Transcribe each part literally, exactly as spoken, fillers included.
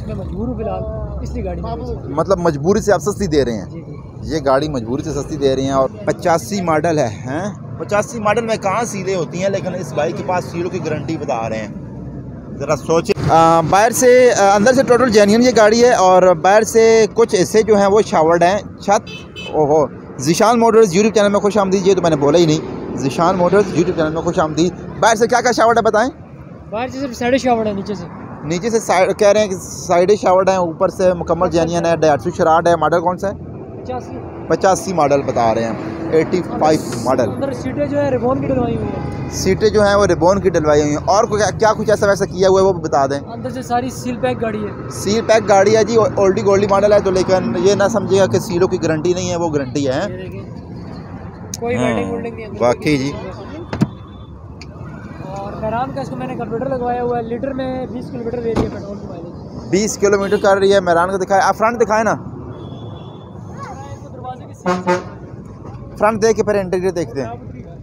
मैं मजबूर हूँ फिलहाल, इसलिए गाड़ी में। मतलब मजबूरी से आप सस्ती दे रहे हैं? ये गाड़ी मजबूरी से सस्ती दे रही हैं। और पचासी मॉडल है हैं पचासी मॉडल में कहाँ सीलें होती हैं, लेकिन इस बाइक के पास सीलों की गारंटी बता रहे हैं। ज़रा सोचें। बाहर से आ, अंदर से टोटल जेन्युइन ये गाड़ी है, और बाहर से कुछ ऐसे जो हैं वो शावर्ड हैं। छत ओहो ज़ीशान मोटर्स यूट्यूब चैनल में खुश आमदीद। ये तो मैंने बोला ही नहीं, ज़ीशान मोटर्स यूट्यूब चैनल में खुश आमदीद। बाहर से क्या क्या शावर्ड है बताएं? बाहर से सिर्फ साइड शावर्ड है, नीचे से नीचे से साइड कह रहे हैं कि साइड शावर्ड है, ऊपर से मुकम्मल जेन्युइन है। डायटसू शराड है। मॉडल कौन सा है? पचासी पचासी मॉडल बता रहे हैं। पचासी मॉडल। अंदर सीटें जो है रिबॉन की डलवाई हुई है। सीटें जो हैं वो रिबॉन की डलवाई हुई हैं। और क्या, क्या कुछ ऐसा वैसा किया हुआ है वो भी बता दें। अंदर से सारी सील पैक गाड़ी है। सील पैक गाड़ी है जी। ओल्डी गोल्डी मॉडल है तो, लेकिन ये ना समझिएगा कि सीलों की गारंटी नहीं है, वो गारंटी है। कोई वेल्डिंग वोल्डिंग नहीं है वाकई जी। और मेरान का इसको मैंने कंप्यूटर लगवाया हुआ है। लीटर में बीस किलोमीटर दे रही है पेट्रोल की माइलेज। बीस किलोमीटर कर रही है। मेरान का दिखाए, आप फ्रंट दिखाए ना, फ्रंट देख के फिर इंटीरियर देखते हैं।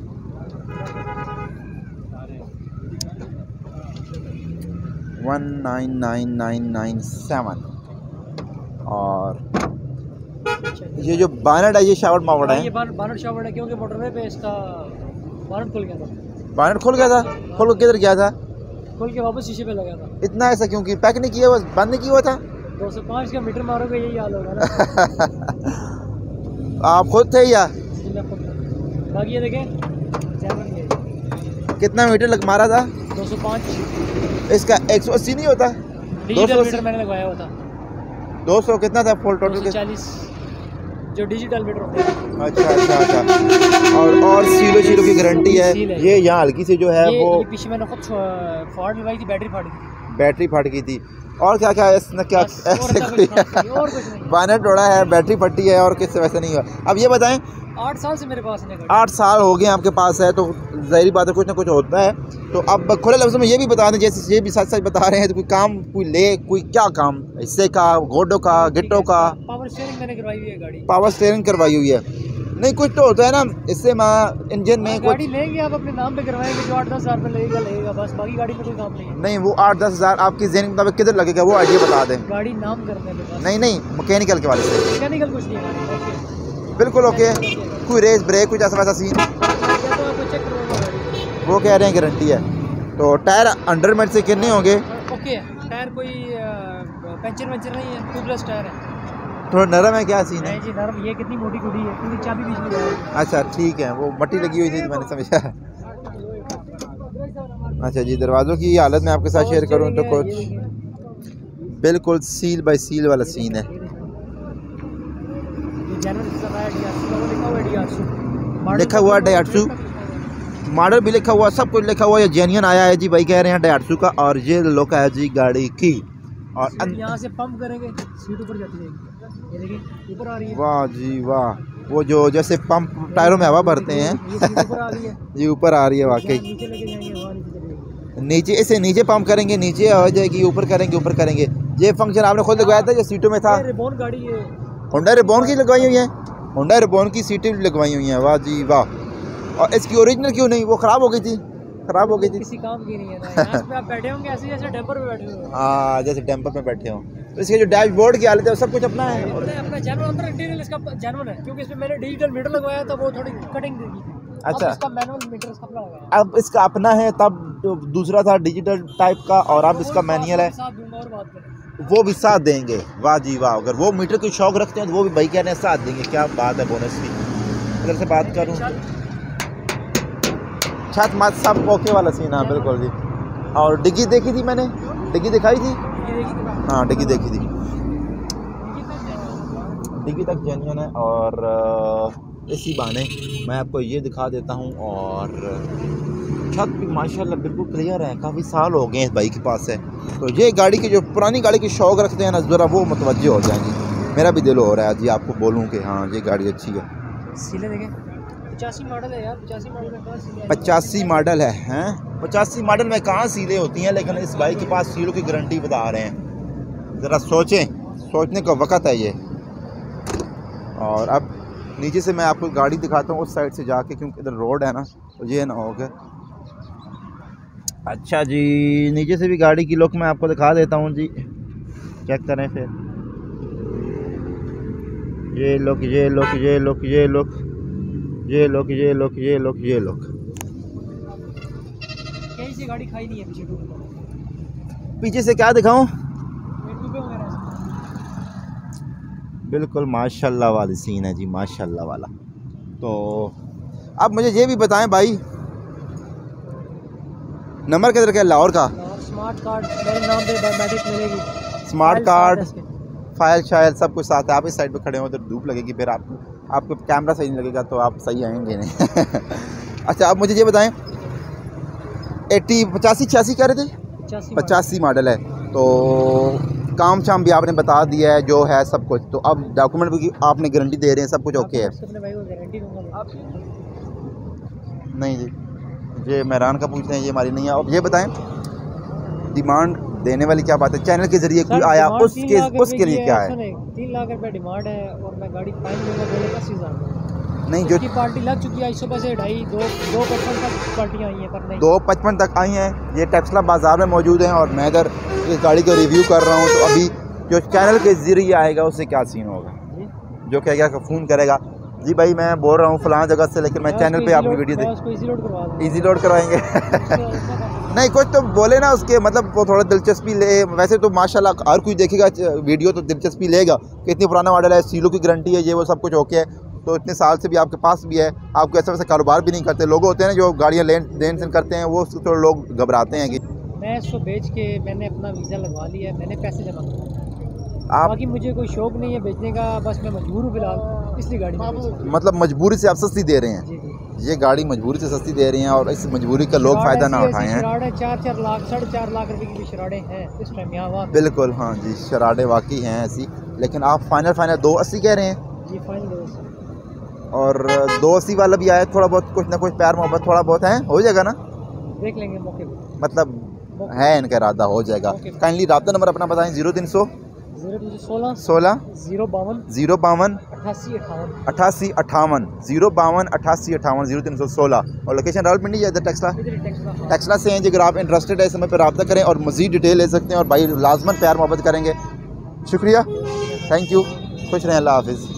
One nine nine nine nine seven. और ये जो बानट है ये शावर्ड मावर्ड है। ये बानट शावर्ड है क्योंकि मोटरवे पे इसका बानट खुल गया था। बानट खुल गया था? खुल के किधर गया था? खुल के वापस शीशे पे लगा था। इतना ऐसा क्यों? कि पैक नहीं किया हुआ, बंद नहीं किया हुआ था? दो सौ पाँच का मीटर मारोगे यही हाल होगा ना। आप खुद थे या? बाकी ये देखें कितना मीटर लग मारा था? दो सौ पाँच। इसका एक सौ अस्सी नहीं होता? डिजिटल मीटर मैंने लगवाया हुआ था। दो सौ कितना था फुल टोटल? चालीस जो डिजिटल मीटर होते हैं। अच्छा अच्छा अच्छा। और और सीलो सीलो की गारंटी है। ये यहाँ हल्की से जो है ये, वो ये पीछे मैंने खुद फॉल्ट लगवाई थी, बैटरी फाट गई थी। बैटरी फट गई थी। और क्या क्या इसने क्या ऐसे कोई बानट तोड़ा है, बैटरी फटी है, और किससे वैसे नहीं हुआ। अब ये बताएं, आठ साल से मेरे पास है। आठ साल हो गए आपके पास है तो ज़ाहिर बात है कुछ ना कुछ होता है। तो अब खुले लफ्ज़ों में ये भी बता दें, जैसे ये भी सच सच बता रहे हैं, तो कोई काम कोई ले कोई क्या काम, हिस्से का, गोडों का, गिट्टों का? पावर स्टीयरिंग मैंने करवाई हुई है गाड़ी। पावर स्टीयरिंग करवाई हुई है। नहीं कुछ तो होता है ना इससे मैं इंजन में गाड़ी लेंगे आप अपने नाम पे करवाएंगे, जो आठ दस हज़ार रुपये लगेगा लगेगा बस, बाकी गाड़ी में कोई काम नहीं है। नहीं वो आठ दस हज़ार आपकी ज़हन के मुताबिक किधर लगेगा वो आइडिया बता दें। गाड़ी नाम करने पे। नहीं नहीं मैकेनिकल के वाले से। मैकेनिकल कुछ नहीं है। बिल्कुल ओके। कोई रेस ब्रेक कुछ ऐसा वैसा सीन? वो कह रहे हैं गारंटी है। तो टायर अंडरमेट से कितने होंगे? ओके टायर कोई पंचर वंचर नहीं है, ट्यूबलेस टायर है। थोड़ा नरम है क्या सीन है? नहीं जी नरम। ये कितनी मोटी गुड़ी है, पूरी चाबी बीच में जाएगी। अच्छा ठीक है, वो मट्टी लगी हुई थी तो मैंने समझा। अच्छा जी, दरवाज़ों की हालत में आपके साथ शेयर करूं तो कुछ बिल्कुल सील बाय सील वाला सीन है। लिखा हुआ डायटसू, मॉडल भी लिखा हुआ, सब कुछ लिखा हुआ। ये जेन्युइन आया है जी, भाई कह रहे हैं डायटसू का। और ये लुक है जी गाड़ी की। और यहाँ से पंप करेंगे सीट ऊपर जाती रहेगी, ये देखिए ऊपर आ रही है। वाह जी वाह, वो जो जैसे पंप टायरों में हवा भरते हैं ये ऊपर आ रही है वाकई। नीचे इसे नीचे पंप करेंगे नीचे आ जाएगी, ऊपर करेंगे ऊपर करेंगे। ये फंक्शन आपने खुद लगवाया था जो सीटों में था? रिबॉन गाड़ी है, होंडा रिबॉन की लगवाई हुई है। होंडा रिबॉन की सीटें लगवाई हुई हैं। वाह जी वाह। और इसकी ओरिजिनल क्यों नहीं? वो ख़राब हो गई थी, ख़राब हो गई थी। किसी काम की नहीं है ना। यहाँ पे आप बैठे होंगे ऐसे जैसे टेम्पर पे बैठे हो। हाँ जैसे टेम्पर पे बैठे हो। तो इसके जो डैशबोर्ड की हालत है सब कुछ अपना है, अपना जेन्युइन अंदर इंटीरियर इसका जेन्युइन है, क्योंकि इसमें मैंने डिजिटल मीटर लगवाया था, वो थोड़ी कटिंग देगी। अच्छा, इसका मैनुअल मीटर इसका अपना होगा। अब इसका अपना है, तब दूसरा था डिजिटल टाइप का, और अब इसका मैनुअल है, वो भी साथ देंगे। वाह जी वाह। अगर वो मीटर की शौक रखते हैं तो वो भी भाई कह रहे हैं साथ देंगे। क्या बात है बोनस की। इधर से बात करूँ, छत मत सब ओके वाला सीन है बिल्कुल जी। और डिग्गी देखी थी मैंने, डिग्गी दिखाई थी? हाँ डिग्गी देखी थी, डिग्गी तक जेन्युइन है। और इसी बहाने मैं आपको ये दिखा देता हूँ। और छत भी माशाल्लाह बिल्कुल क्लियर है, काफ़ी साल हो गए इस बाइक के पास है। तो ये गाड़ी की जो पुरानी गाड़ी की शौक रखते हैं ना ज़रा, वो मुतवज्जो हो जाएंगी। मेरा भी दिल हो रहा है जी आपको बोलूँ कि हाँ ये गाड़ी अच्छी है। सीले देखें, पचासी मॉडल है यार, पचासी मॉडल में कहाँ सीले? पचासी मॉडल है हैं पचासी मॉडल में कहाँ सीलें होती हैं, लेकिन इस बाइक के पास सीलों की गारंटी बता रहे हैं। ज़रा सोचें, सोचने का वक़्त है ये। और अब नीचे से मैं आपको गाड़ी दिखाता हूँ उस साइड से जाके, क्योंकि इधर रोड है ना, तो ये ना हो गया। अच्छा जी, नीचे से भी गाड़ी की लुक मैं आपको दिखा देता हूँ जी। चेक करें फिर। ये लोग ये लोग ये लोग ये लोग ये लोग ये लोग ये लोग ये लोग कहीं से गाड़ी खाई नहीं है पीछे टूब पीछे से क्या दिखाऊं? टूबे वगैरह बिल्कुल माशाल्लाह वाली सीन है जी, माशाल्लाह वाला। तो अब मुझे ये भी बताएं भाई, नंबर किधर का है लाहौर का? स्मार्ट कार्ड मेरे नाम पे बायोमेट्रिक मिलेगी, स्मार्ट कार्ड फाइल शायल सब कुछ साथ है। आप इस साइड पे खड़े हो तो धूप लगेगी, फिर आपको आपको कैमरा सही नहीं लगेगा तो आप सही आएंगे नहीं। अच्छा आप मुझे ये बताएं, एट्टी पचासी छियासी कह रहे थे, पचासी मॉडल है, तो काम शाम भी आपने बता दिया है जो है सब कुछ, तो अब डॉक्यूमेंट भी आपने गारंटी दे रहे हैं, सब कुछ ओके है? नहीं जी, ये मेहरान का पूछते हैं, ये हमारी नहीं है। अब ये बताएं डिमांड देने वाली क्या बात है, चैनल के जरिए कोई आया उसके उसके लिए क्या है? तीन लाख रुपए डिमांड है और मैं गाड़ी फाइन दूंगा दो लाख अस्सी हज़ार। नहीं जो की पार्टी लग चुकी है, सुबह से ढाई दो दो पचपन तक पार्टियाँ आई हैं, पर नहीं दो पचपन तक आई हैं। ये टेक्सला बाज़ार में मौजूद हैं और मैं इधर इस गाड़ी का रिव्यू कर रहा हूँ। तो अभी जो चैनल के जरिए आएगा उससे क्या सीन होगा, जो कहेगा कि फ़ोन करेगा जी भाई मैं बोल रहा हूँ फलां जगह से, लेकिन मैं चैनल पे आपकी वीडियो देख ईजी लोड करवाएंगे। नहीं कुछ तो बोले ना उसके, मतलब वो थोड़ा दिलचस्पी ले। वैसे तो माशाल्लाह हर कोई देखेगा वीडियो तो दिलचस्पी लेगा कि इतनी पुराना मॉडल है, सीलों की गारंटी है, ये वो सब कुछ ओके है। तो इतने साल से भी आपके पास भी है, आपको ऐसा वैसा कारोबार भी नहीं करते। लोग होते हैं ना जो गाड़ियाँ लेन देन से करते हैं, वो तो लोग घबराते हैं कि मैं इसको बेच के मैंने अपना वीज़ा लगवा लिया है, मैंने पैसे जमा किए। आप बाकी मुझे कोई शौक नहीं है बेचने का, बस मैं मजबूर हूँ फिलहाल इसलिए गाड़ी में बेच रहा हूँ। मतलब मजबूरी से आप सस्ती दे रहे हैं? जी जी, ये गाड़ी मजबूरी से सस्ती दे रही हैं और इस मजबूरी का लोग फ़ायदा ना उठाएं हैं। शराड़े चार चार लाख साढ़े चार लाख रुपए की भी शराड़े हैं इस टाइम यहाँ। बिल्कुल हाँ जी, शराड़े वाकई हैं ऐसी, लेकिन आप फाइनल फाइनल दो अस्सी कह रहे हैं जी? फाइनल दो अस्सी और दो अस्सी वाला भी आया, थोड़ा बहुत कुछ ना कुछ प्यार मोहब्बत थोड़ा बहुत है, हो जाएगा ना? देख लेंगे मौके पर, मतलब है इनका इरादा, हो जाएगा। काइंडली राब्ता नंबर अपना बताएं। जीरो तीन सौ सोलह सोलह जीरो बावन जीरो बावन अठासी अठावन अठासी अठावन जीरो बावन अठासी अठावन जीरो तीन सौ सोलह। और लोकेशन रावलपिंडी या इधर टेक्सला टेक्सला से हैं जी। अगर आप इंटरेस्टेड है इस समय पर रब्ता करें और मज़ीद डिटेल ले सकते हैं और भाई लाजमन प्यार मोहब्बत करेंगे। शुक्रिया, थैंक यू, खुश रहें, अल्लाह हाफिज़।